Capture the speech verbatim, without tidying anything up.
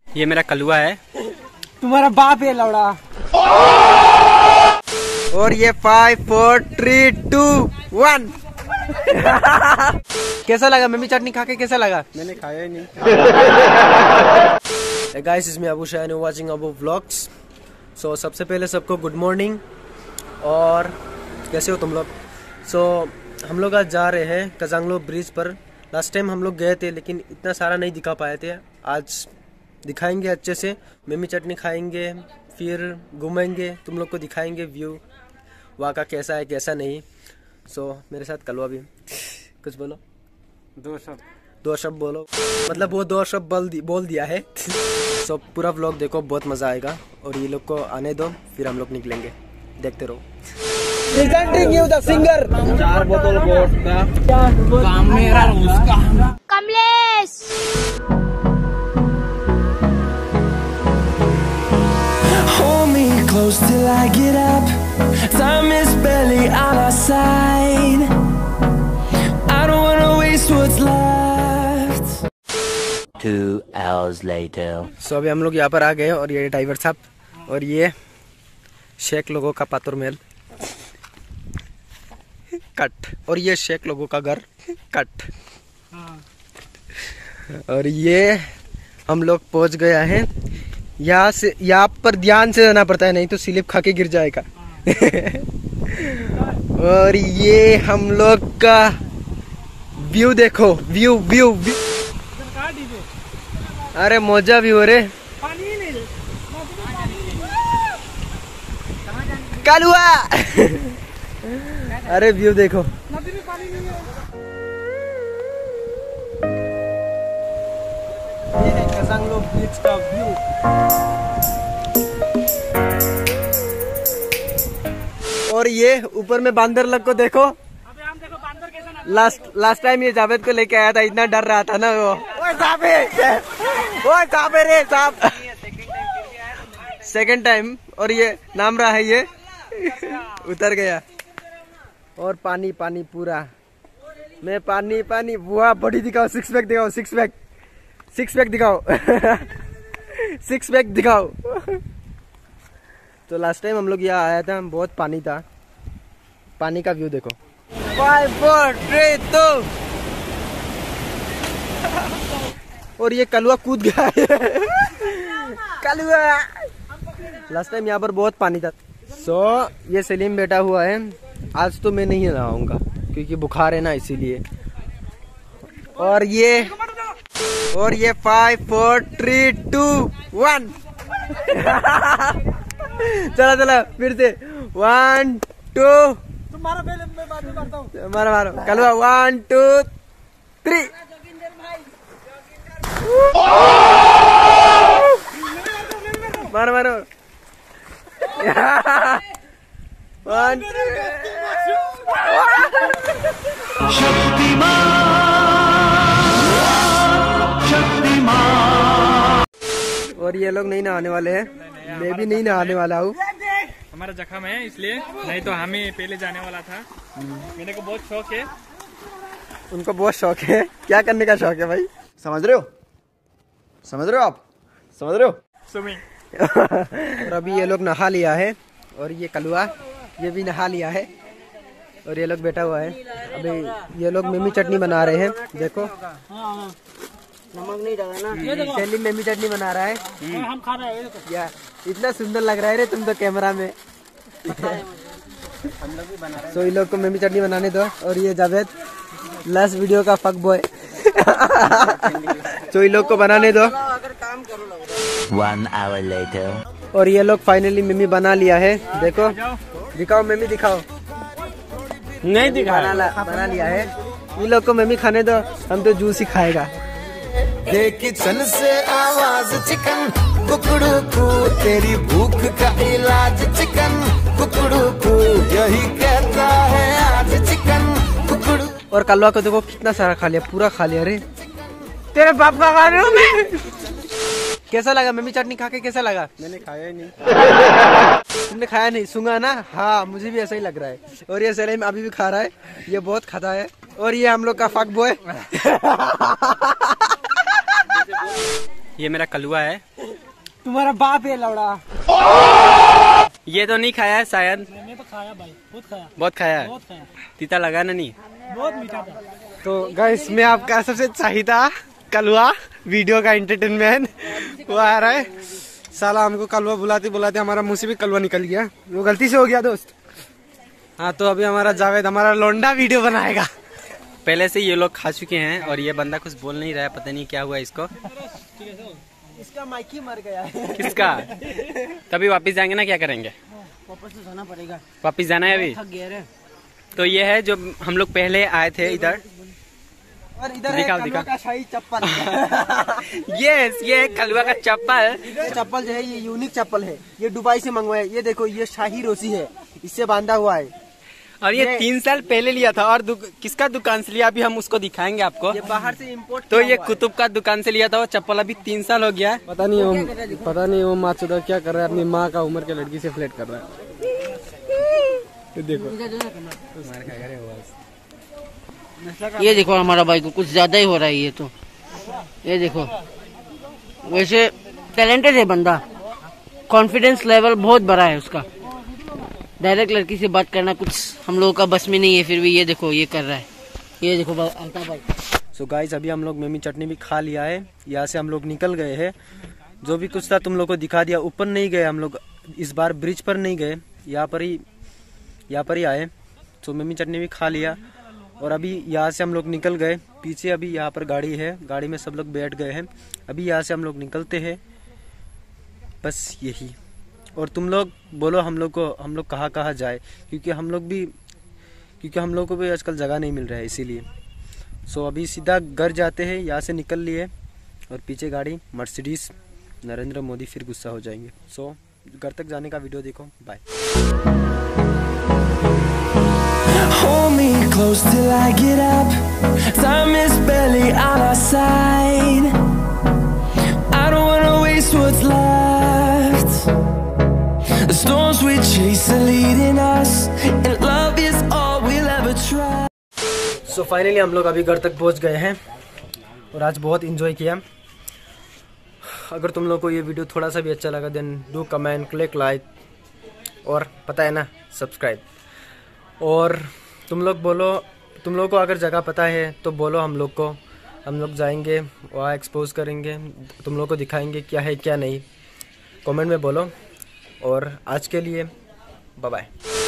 ये मेरा कलुआ है। तुम्हारा बाप है लौड़ा। और ये five four three two one. कैसा लगा मम्मी चटनी खा के? कैसा लगा? मैंने खाया ही नहीं। Hey guys, it's me Abu Shah and you're watching Abu Vlogs. So सबसे पहले सबको गुड मॉर्निंग। और कैसे हो तुम लोग? सो so, हम लोग आज जा रहे हैं कजांगलो ब्रिज पर। लास्ट टाइम हम लोग गए थे लेकिन इतना सारा नहीं दिखा पाए थे। आज दिखाएंगे अच्छे से। मम्मी चटनी खाएंगे, फिर घूमेंगे, तुम लोग को दिखाएंगे व्यू वहाँ का कैसा है कैसा नहीं। सो so, मेरे साथ कलवा भी। कुछ बोलो। दो शब्द दो शब्द बोलो। मतलब वो दो शब्द बोल दी, बोल दिया है। सो so, पूरा व्लॉग देखो, बहुत मजा आएगा। और ये लोग को आने दो, फिर हम लोग निकलेंगे। देखते रहो। Presenting you the singer. चार बोतल वोडका काम मेरा रोज का। Kamlesh Hold me close till I get up. Time is barely on our side. I don't wanna waste what's left. Two hours later. So so, अभी हम लोग यहाँ पर आ गए और ये ड्राइवर साहब और ये शेख लोगों का पातुर महल कट, और ये शेख लोगों का घर कट। और ये हम लोग पहुँच गया हैं। यहाँ से यहाँ पर ध्यान से जाना पड़ता है, नहीं तो स्लिप खा के गिर जाएगा। और ये हम लोग का व्यू देखो, व्यू व्यू व्यू। अरे मौजा भी हो रे। कलुआ। अरे व्यू देखो। ये है कजांगलो ब्रिज का व्यू। और ये ऊपर में बांदर लग को देखो। लास्ट लास्ट टाइम ये जावेद को लेके आया था, इतना डर रहा था ना वो। ओए साबे, ओए साबे रे साहब। Second time. और ये नाम रहा है, ये उतर गया। और पानी पानी पूरा मैं पानी पानी। बुआ बॉडी दिखाओ, सिक्स पैक दिखाओ, सिक्स पैक सिक्स पैक दिखाओ। सिक्स पैक दिखाओ। तो लास्ट टाइम हम लोग यहाँ आया था, बहुत पानी था। पानी का व्यू देखो। Five four three two. और ये कलुआ कूद गया है। कलुआ। लास्ट टाइम यहाँ पर बहुत पानी था। सो so, ये सलीम बैठा हुआ है। आज तो मैं नहीं नहाऊंगा क्योंकि बुखार है ना, इसीलिए। और ये और ये five four three two one. चला चला फिर से। One two. तुम्हारा पहले मैं बाद में करता हूँ। मारो मारो कलवा। One two three. मारो मारो। वन। और ये लोग नहीं नहाने वाले हैं, मैं भी नहीं नहाने वाला हूँ। हमारा जख्म है इसलिए, नहीं तो हमें पहले जाने वाला था। मेरे को बहुत शौक है। उनको बहुत शौक है। क्या करने का शौक है भाई? समझ रहे हो? समझ रहे हो आप? समझ रहे हो? स्विमिंग। और अभी ये लोग नहा लिया है। और ये कलुआ ये भी नहा लिया है। और ये लोग बैठा हुआ है। अभी ये लोग मम्मी चटनी बना रहे हैं, देखो। नमक नहीं डाला ना। सलीम मम्मी चटनी बना रहा है। हम खा रहे हैं। या इतना सुंदर लग रहा है रे तुम तो कैमरा में। सो इन लोग को मम्मी चटनी बनाने दो। और ये जावेद लास्ट वीडियो का फक बॉय। तो इन लोग को बनाने दो। One hour later. और ये लोग फाइनली मम्मी बना लिया है, देखो। दिखाओ मम्मी, दिखाओ। नहीं दिखा बना, बना लिया है। इन लोग को मम्मी खाने दो, हम तो जूस ही खाएगा। किचन से आवाज चिकन कुकड़ू कू, तेरी भूख का इलाज चिकन कुकड़ू कू, यही कहता है आज चिकन कुकड़ू। और कलवा को देखो कितना सारा खा लिया, पूरा खा लिया रे। तेरे बाप का खा रहे हो मैं। कैसा लगा मम्मी चटनी खा के? कैसा लगा? मैंने खाया ही नहीं। तुमने खाया नहीं, सुना ना? हाँ मुझे भी ऐसा ही लग रहा है। और ये सलीम अभी भी खा रहा है, ये बहुत खाता है। और ये हम लोग का फक बॉय। ये मेरा कलुआ है। तुम्हारा बाप है लौड़ा। ये तो नहीं खाया है शायद। मैंने तो खाया भाई, बहुत खाया। बहुत खाया है। बहुत खाया। तीता लगा ना नहीं? बहुत मीठा था। तो गाइस मैं आपका सबसे चाहिदा कलुआ वीडियो का एंटरटेनमेंट वो आ रहा है। साला हमको कलुआ बुलाते बुलाते हमारा मुंह से भी कलुआ निकल गया, वो गलती से हो गया दोस्त। हाँ तो अभी हमारा जावेद हमारा लोंडा वीडियो बनाएगा। पहले से ये लोग खा चुके हैं और ये बंदा कुछ बोल नहीं रहा है, पता नहीं क्या हुआ इसको। इसका माइकी मर गया है। किसका? तभी वापस जाएंगे ना, क्या करेंगे? वापस तो जाना पड़ेगा। वापस जाना है अभी? थक गए रे। तो ये है जो हम लोग पहले आए थे इधर। और इधर दिखाओ, है दिखाओ। कलुआ का शाही चप्पल। यस, ये कलुआ का चप्पल। ये चप्पल जो है ये यूनिक चप्पल है, ये दुबई से मंगवाया। ये देखो ये शाही रोसी है, इससे बांधा हुआ है। और ये ये- तीन साल पहले लिया था। और दुक, किसका दुकान से लिया अभी हम उसको दिखाएंगे आपको। ये बाहर से इम्पोर्ट। तो ये कुतुब का दुकान से लिया था वो चप्पल, अभी तीन साल हो गया है। पता नहीं वो पता नहीं वो माचुदा क्या कर रहा है, अपनी माँ का उम्र के लड़की से फ्लर्ट कर रहा है। ये देखो ये देखो हमारा भाई को कुछ ज्यादा ही हो रहा है ये तो। ये देखो वैसे टैलेंटेड है बंदा, कॉन्फिडेंस लेवल बहुत बड़ा है उसका। डायरेक्ट लड़की से बात करना कुछ हम लोगों का बस में नहीं है, फिर भी ये देखो ये कर रहा है। ये देखो अल्ताफ भाई। सो गाइस अभी हम लोग मेमी चटनी भी खा लिया है, यहाँ से हम लोग निकल गए हैं। जो भी कुछ था तुम लोग को दिखा दिया। ऊपर नहीं गए हम लोग इस बार, ब्रिज पर नहीं गए, यहाँ पर ही यहाँ पर ही आए। तो मेमी चटनी भी खा लिया और अभी यहाँ से हम लोग निकल गए। पीछे अभी यहाँ पर गाड़ी है, गाड़ी में सब लोग बैठ गए हैं। अभी यहाँ से हम लोग निकलते हैं, बस यही। और तुम लोग बोलो हम लोग को हम लोग कहाँ कहाँ जाए, क्योंकि हम लोग भी क्योंकि हम लोग को भी आजकल जगह नहीं मिल रहा है इसीलिए। सो अभी सीधा घर जाते हैं, यहाँ से निकल लिए। और पीछे गाड़ी मर्सिडीज, नरेंद्र मोदी फिर गुस्सा हो जाएंगे। सो घर तक जाने का वीडियो देखो, bye. Hold me close till I get up. Time is barely on our side. I don't wanna waste what's left. The storms we chase are leading us, and love is all we'll ever try. So finally हम लोग अभी घर तक पहुंच गए हैं और आज बहुत इंजॉय किया। अगर तुम लोग को ये वीडियो थोड़ा सा भी अच्छा लगा then do comment, click like और पता है ना सब्सक्राइब। और तुम लोग बोलो, तुम लोग को अगर जगह पता है तो बोलो हम लोग को, हम लोग जाएंगे वहाँ एक्सपोज करेंगे, तुम लोग को दिखाएंगे क्या है क्या नहीं। कमेंट में बोलो। और आज के लिए बाय बाय।